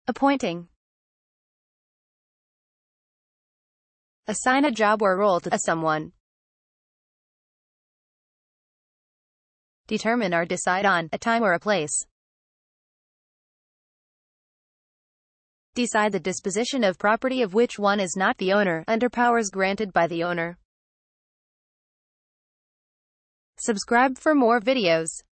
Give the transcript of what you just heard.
Appointing. Assign a job or role to someone. Determine or decide on a time or a place. Decide the disposition of property of which one is not the owner, under powers granted by the owner. Subscribe for more videos.